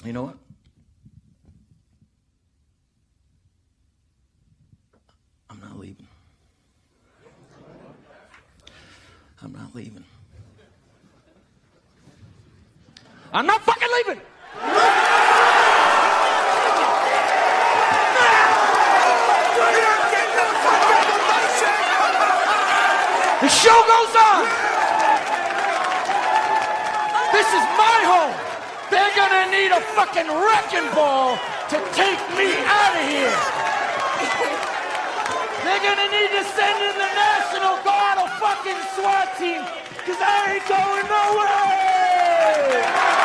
You know what? I'm not leaving. I'm not leaving. I'm not fucking leaving! The show goes on! This is my home! They're gonna need a fucking wrecking ball to take me out of here! They're gonna need to send in the National Guard, a fucking SWAT team, because I ain't going nowhere!